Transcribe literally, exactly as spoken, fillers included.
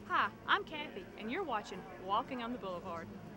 Hi, I'm Kathy, and you're watching Walking on the Boulevard.